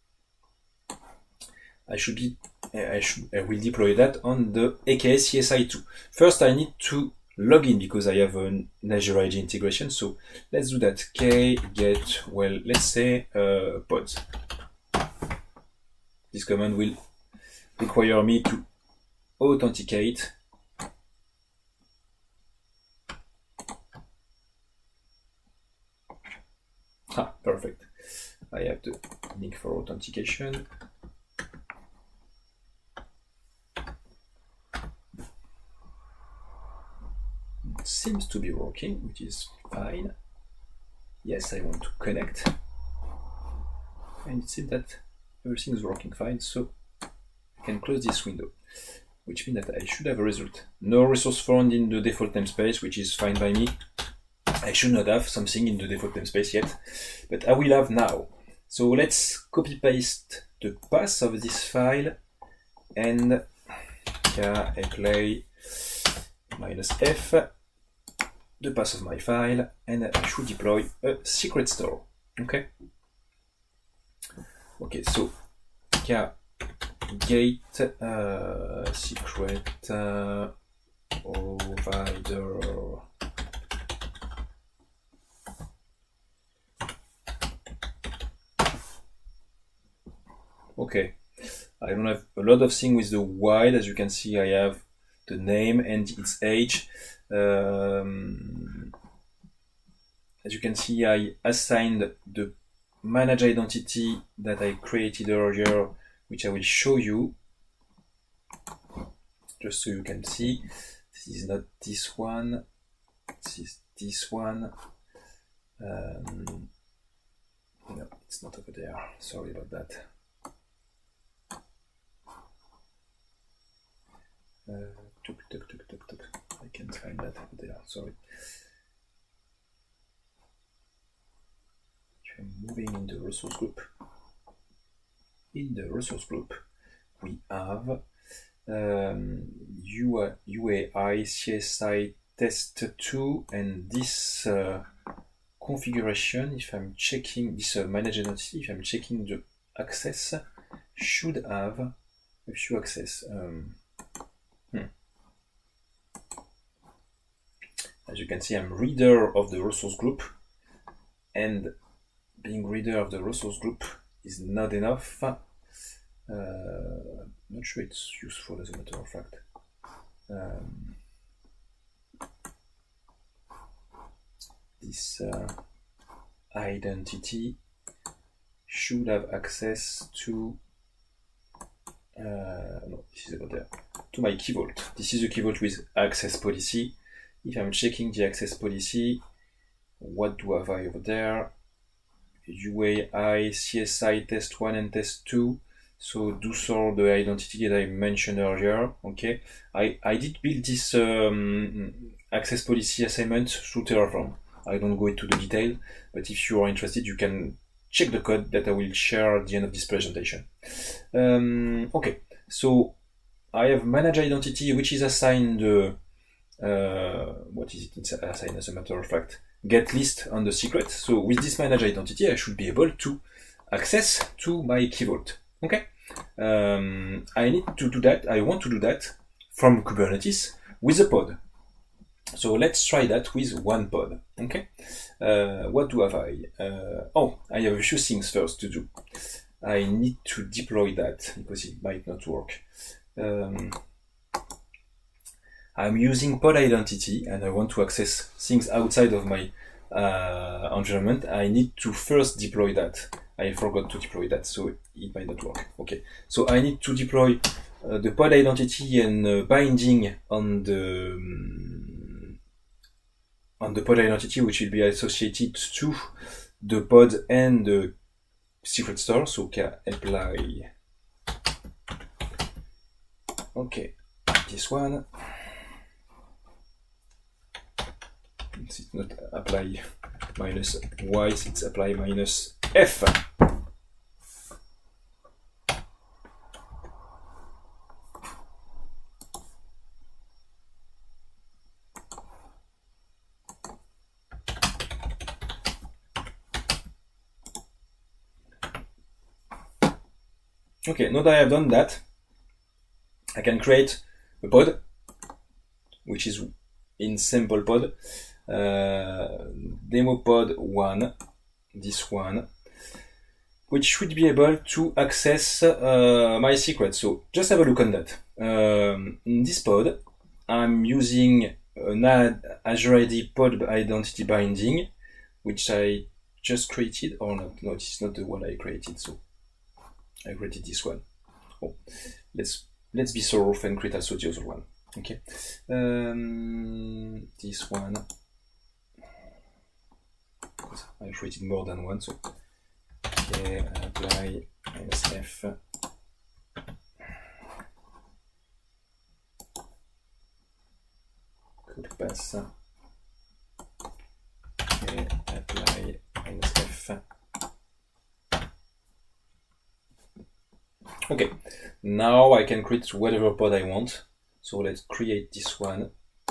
I will deploy that on the AKS CSI2. First, I need to log in because I have an Azure ID integration. So let's do that. K get, well, let's say pods. This command will require me to authenticate. Perfect. I have the link for authentication. It seems to be working, which is fine. Yes, I want to connect. And it seems that everything is working fine, so I can close this window, which means that I should have a result. No resource found in the default namespace, which is fine by me. I should not have something in the default namespace yet, but I will have now. So let's copy paste the path of this file and play -f the path of my file, and I should deploy a secret store. Okay. Okay, so gate secret provider. Okay, I don't have a lot of things with the wide. As you can see, I have the name and its age. As you can see, I assigned the manage identity that I created earlier, which I will show you just so you can see. This is not this one, this is this one. No, it's not over there. Sorry about that. I can't find that over there. Sorry. I'm moving in the resource group. In the resource group, we have UAI CSI test2, and this configuration, if I'm checking this manage identity, if I'm checking the access, should have a few access. As you can see, I'm reader of the resource group, and being reader of the resource group is not enough. Not sure it's useful as a matter of fact. This identity should have access to no, this is about there, to my key vault. This is a key vault with access policy. If I'm checking the access policy, what do I have over there? UAI, CSI test1 and test2. So those are the identity that I mentioned earlier. Okay, I did build this access policy assignment through Terraform. I don't go into the detail, but if you are interested, you can check the code that I will share at the end of this presentation. Okay, so I have manage identity, which is assigned what is it? It's assigned, as a matter of fact, get list on the secret. So with this manage identity, I should be able to access to my key vault. Okay, I need to do that. I want to do that from Kubernetes with a pod. So let's try that with one pod. Okay, what do have I? Oh, I have a few things first to do. I need to deploy that because it might not work. I'm using pod identity and I want to access things outside of my environment. I need to first deploy that. I forgot to deploy that, so it might not work. Okay, so I need to deploy the pod identity and binding on the pod identity, which will be associated to the pod and the secret store. So apply. Okay, this one. It's not apply minus y, it's apply minus f. Okay, now that I have done that, I can create a pod, which is in sample pod. Demo pod 1, this one, which should be able to access my secret. So just have a look on that. In this pod, I'm using an Azure AD pod identity binding, which I just created, or not. No, this is not the one I created. So I created this one. Oh, let's be so rough and create also the other one. Okay, this one. I created more than one, so okay, apply minus f. Copy pass. Okay, apply minus f. Okay, now I can create whatever pod I want. So let's create this one.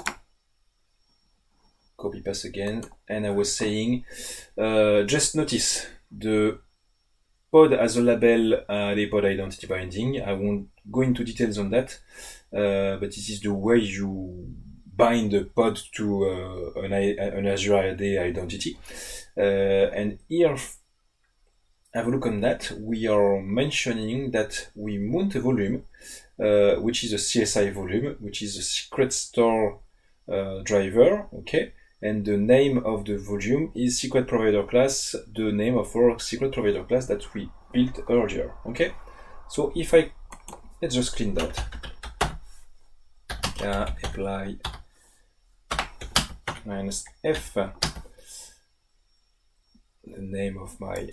Copy paste again, and I was saying, just notice the pod has a label, the pod identity binding. I won't go into details on that, but this is the way you bind the pod to an Azure AD identity. And here, have a look on that. We are mentioning that we mount a volume, which is a CSI volume, which is a secret store driver. Okay. And the name of the volume is secret provider class, the name of our secret provider class that we built earlier. Okay, so if let's just clean that. Apply minus f, the name of my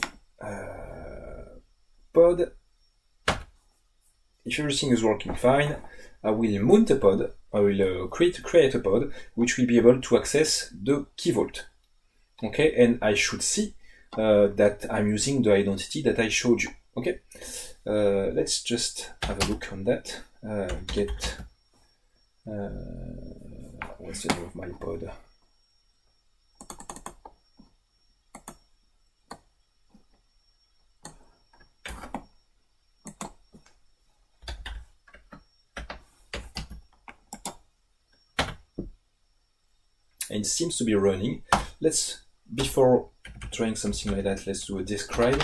pod. If everything is working fine, I will mount a pod. I will create a pod which will be able to access the key vault. Okay, and I should see that I'm using the identity that I showed you. Okay, let's just have a look on that. Get What's the name of my pod? And it seems to be running. Let's, before trying something like that, let's do a describe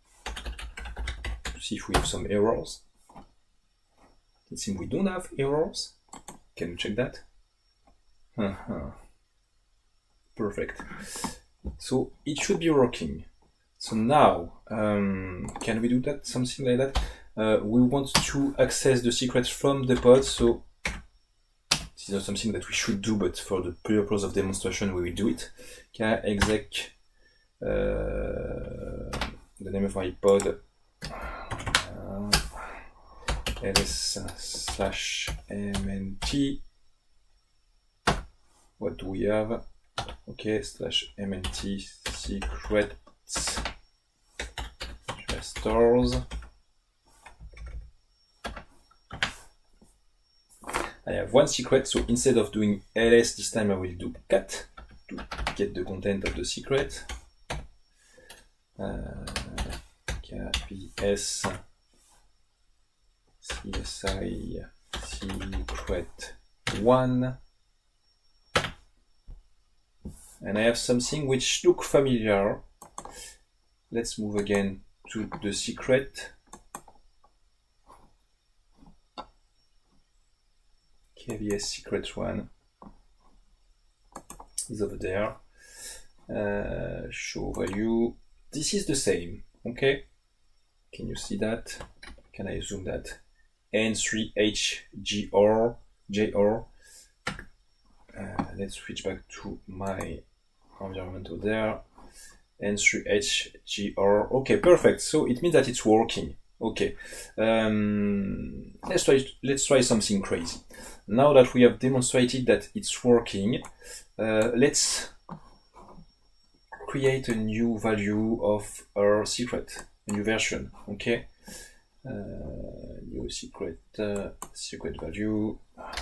to see if we have some errors. It seems we don't have errors. Can you check that? Perfect. So it should be working. So now, can we do that? Something like that? We want to access the secrets from the pod. So this is not something that we should do, but for the purpose of demonstration, we will do it. Exec the name of my pod ls/mnt. What do we have? Okay, /mnt secrets stores. I have one secret, so instead of doing ls this time, I will do cat to get the content of the secret. KPS CSI secret 1. And I have something which look familiar. Let's move again to the secret. KVS secret 1 is over there. Show value. This is the same. Okay. Can you see that? Can I zoom that? N3HGR JR. Let's switch back to my environment over there. N3HGR. Okay, perfect. So it means that it's working. Okay. Let's try something crazy. Now that we have demonstrated that it's working, let's create a new value of our secret, a new version. Okay. New secret secret value.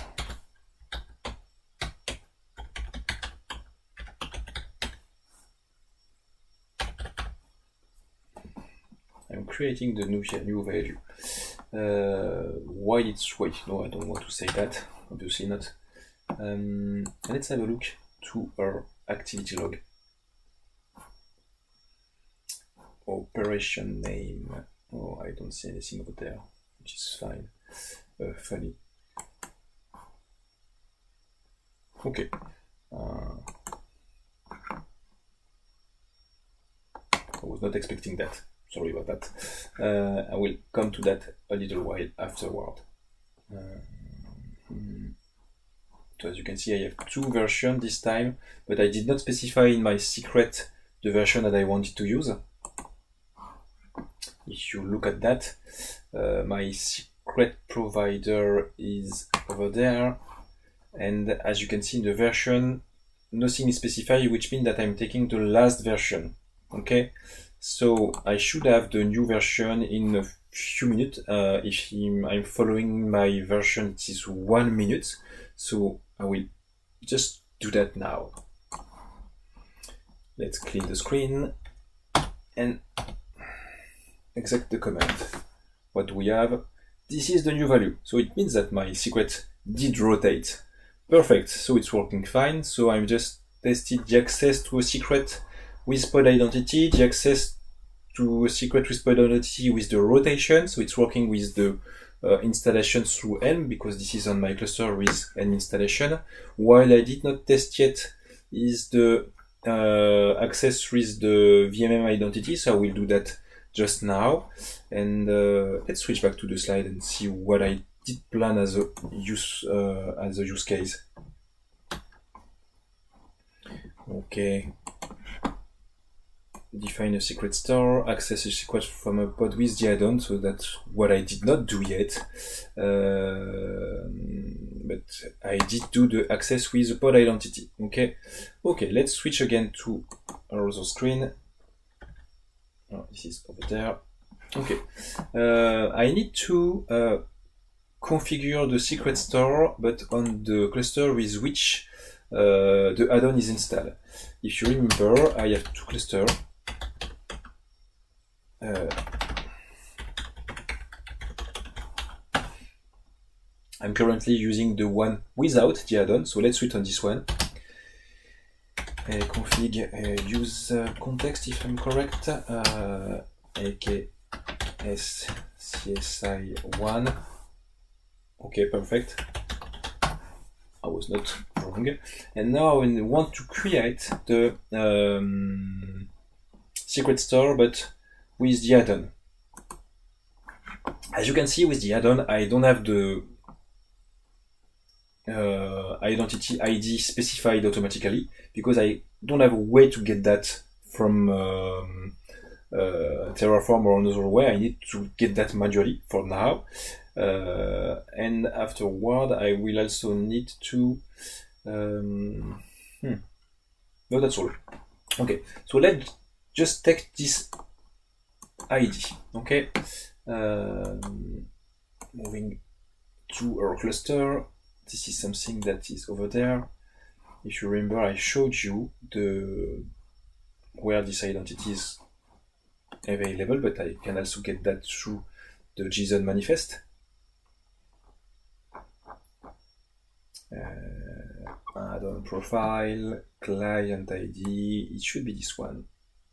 I'm creating the new value. Why it's wait? No, I don't want to say that. Obviously not. Let's have a look to our activity log. Operation name. Oh, I don't see anything over there, which is fine. Funny. Okay. I was not expecting that. Sorry about that. I will come to that a little while afterward. So as you can see, I have two versions this time, but I did not specify in my secret the version that I wanted to use. If you look at that, my secret provider is over there, and as you can see in the version, nothing is specified, which means that I'm taking the last version. Okay, so I should have the new version in a few minutes. If I'm following my version, it is 1 minute, so I will just do that now. Let's clean the screen and execute the command. What do we have? This is the new value, so it means that my secret did rotate. Perfect, so it's working fine. So I'm just tested the access to a secret with pod identity, the access to a secret with pod identity with the rotation, so it's working with the installation through Helm, because this is on my cluster with Helm installation. While I did not test yet is the access with the VMM identity, so I will do that just now. And let's switch back to the slide and see what I did plan as a use case. Okay. Define a secret store, access a secret from a pod with the add-on, so that's what I did not do yet. But I did do the access with the pod identity. Okay. Okay, let's switch again to our other screen. Oh, this is over there. Okay. I need to configure the secret store, but on the cluster with which the add-on is installed. If you remember, I have two clusters. I'm currently using the one without the add-on, so let's switch on this one. Config use context, if I'm correct, AKS CSI1. Okay, perfect. I was not wrong. And now we want to create the secret store, but with the add-on. As you can see, with the add-on, I don't have the identity ID specified automatically because I don't have a way to get that from Terraform or another way. I need to get that manually for now. And afterward, I will also need to. No, that's all. Okay, so let's just take this ID. Okay, moving to our cluster. This is something that is over there. If you remember, I showed you where this identity is available, but I can also get that through the JSON manifest. Add-on profile, client ID, it should be this one.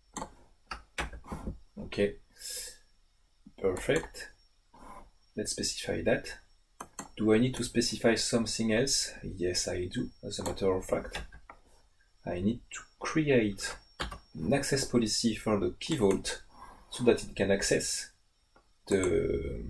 Okay, perfect. Let's specify that. Do I need to specify something else? Yes, I do. As a matter of fact, I need to create an access policy for the key vault so that it can access the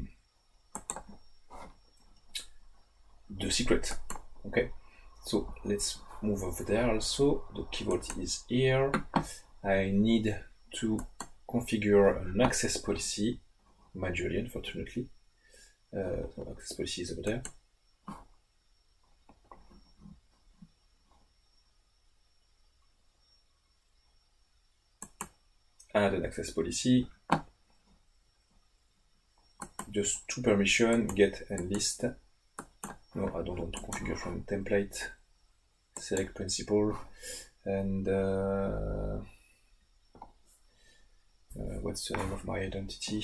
secret. Okay, so let's move over there also. The key vault is here. I need to configure an access policy manually, unfortunately. So access policy is over there. Add an access policy. Just two permission, get and list. No, I don't want to configure from template. Select principal and what's the name of my identity?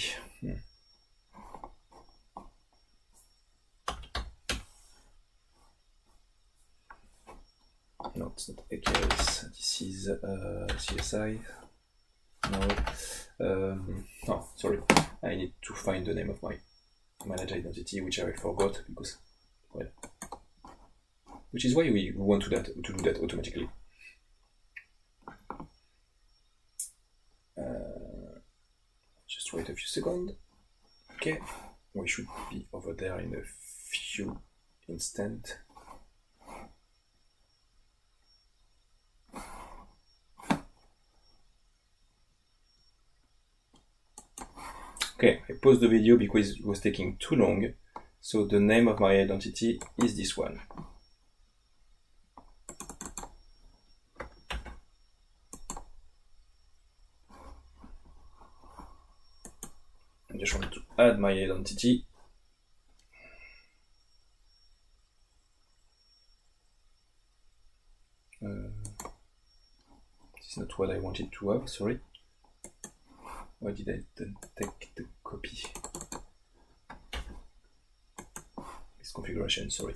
No, it's not AKS. This is CSI. No. No, sorry. I need to find the name of my managed identity, which I forgot because, well, which is why we want to do that automatically. Just wait a few seconds. Okay, we should be over there in a few instants. Okay, I paused the video because it was taking too long. So the name of my identity is this one. I just want to add my identity. This is not what I wanted to have, sorry. Why did I take the copy? This configuration, sorry.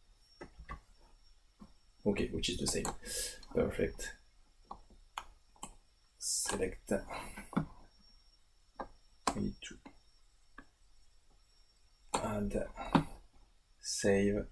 Okay, which is the same. Perfect. Select. We need to add, save.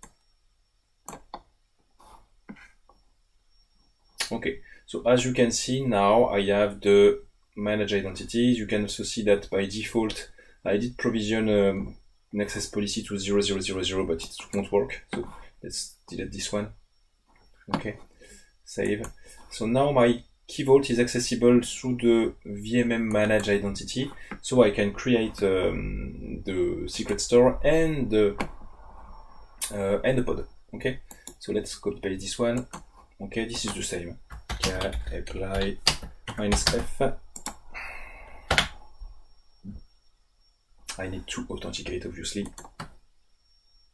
Okay, so as you can see now, I have the manage identities. You can also see that by default I did provision an access policy to 0000, but it won't work. So let's delete this one. Okay, save. So now my key vault is accessible through the VMM manage identity. So I can create the secret store and the pod. Okay, so let's copy paste this one. Okay, this is the same. Apply -f. I need to authenticate, obviously.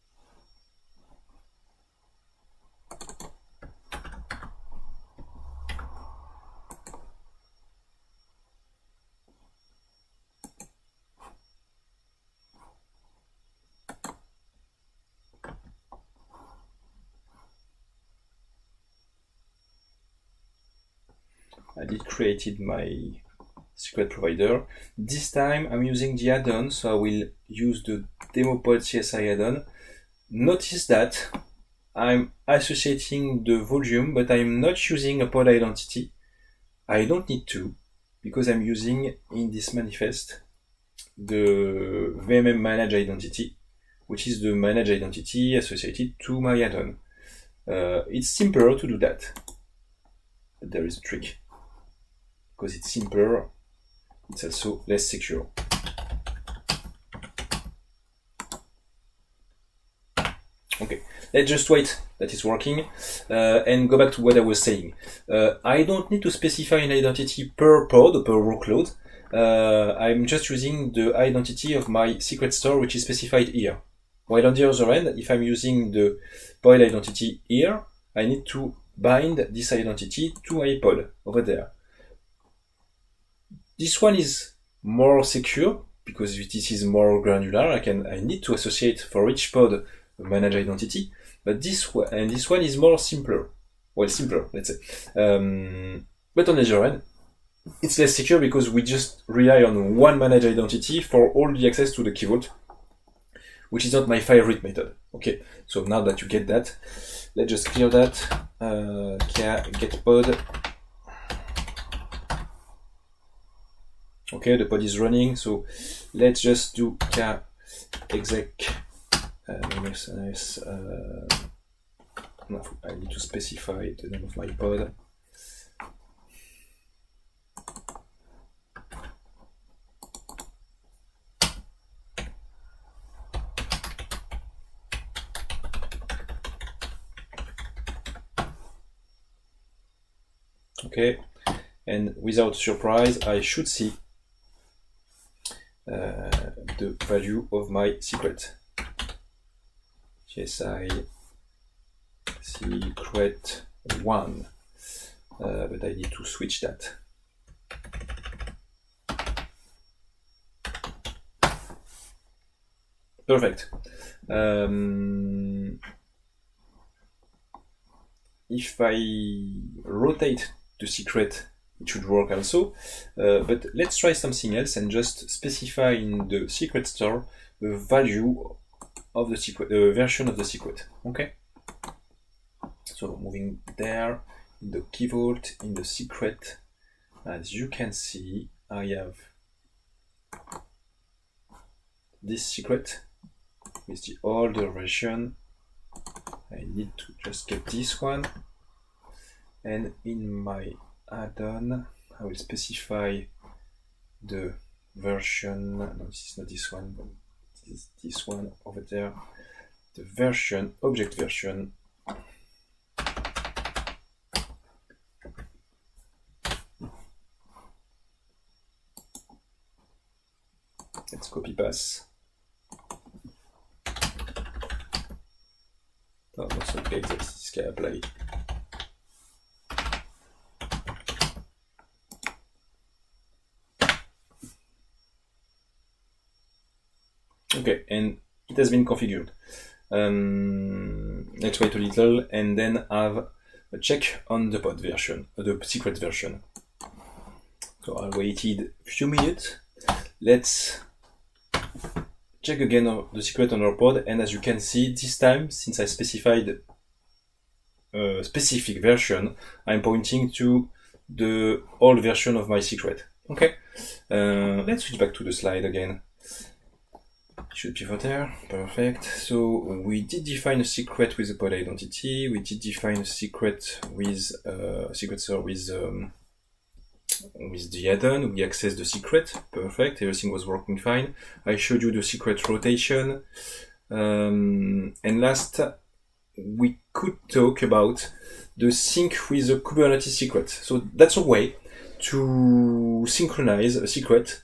I did created my secret provider. This time I'm using the add-on, so I will use the DemoPod CSI add-on. Notice that I'm associating the volume, but I'm not using a pod identity. I don't need to, because I'm using in this manifest the VMM manage identity, which is the manage identity associated to my add-on. It's simpler to do that, but there is a trick. Because it's simpler, it's also less secure. Okay, let's just wait that it's working and go back to what I was saying. I don't need to specify an identity per pod, per workload. I'm just using the identity of my secret store, which is specified here. While on the other end, if I'm using the pod identity here, I need to bind this identity to my pod over there. This one is more secure because this is more granular. I need to associate for each pod a manage identity, but this one is more simpler. Well, simpler, let's say. But on the other end, it's less secure because we just rely on one manage identity for all the access to the Key Vault, which is not my favorite method. Okay, so now that you get that, let's just clear that. Get pod. Okay, the pod is running, so let's just do exec -ns. No, I need to specify the name of my pod. Okay, and without surprise, I should see the value of my secret. CSI secret 1, but I need to switch that. Perfect. If I rotate the secret, it should work also, but let's try something else and just specify in the secret store the value of the secret, the version of the secret. Okay, so moving there in the Key Vault, in the secret, as you can see, I have this secret with the older version. I need to just get this one, and in my add-on I will specify the version. No, this is not this one, but this one over there, the version, object version. Let's copy paste. Oh, that's okay, this can apply. Okay, and it has been configured. Let's wait a little and then have a check on the pod version, the secret version. So I waited a few minutes. Let's check again the secret on our pod, and as you can see, this time, since I specified a specific version, I'm pointing to the old version of my secret. Okay, let's switch back to the slide again. Should be there, perfect. So we did define a secret with a pod identity. We did define a secret with secret store with the add-on. We accessed the secret, perfect. Everything was working fine. I showed you the secret rotation, and last we could talk about the sync with the Kubernetes secret. So that's a way to synchronize a secret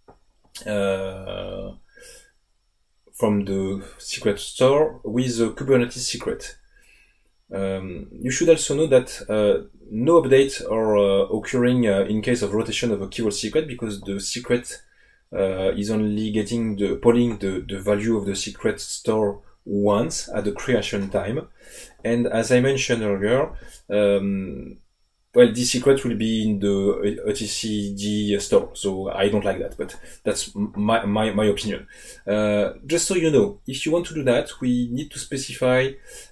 from the secret store with the Kubernetes secret. You should also know that no updates are occurring in case of rotation of a Key Vault secret, because the secret is only getting polling the value of the secret store once at the creation time. And as I mentioned earlier, well, this secret will be in the etcd store, so I don't like that, but that's my opinion. Just so you know, if you want to do that, we need to specify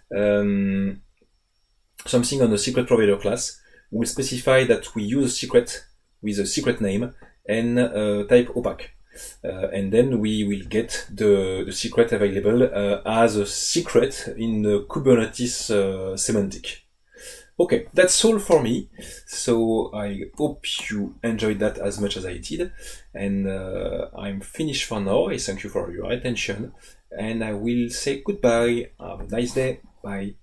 something on the secret provider class. We'll specify that we use a secret with a secret name and type opaque. And then we will get the secret available as a secret in the Kubernetes semantic. Okay, that's all for me. So I hope you enjoyed that as much as I did. And I'm finished for now. I thank you for your attention. And I will say goodbye. Have a nice day. Bye.